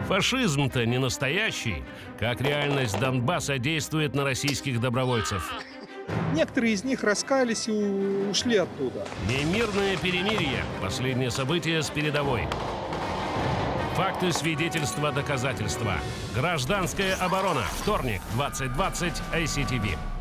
Фашизм-то не настоящий. Как реальность Донбасса действует на российских добровольцев. Некоторые из них раскаялись и ушли оттуда. Немирное перемирие. Последнее событие с передовой. Факты, свидетельства, доказательства. Гражданская оборона. Вторник, 20:20, ICTV.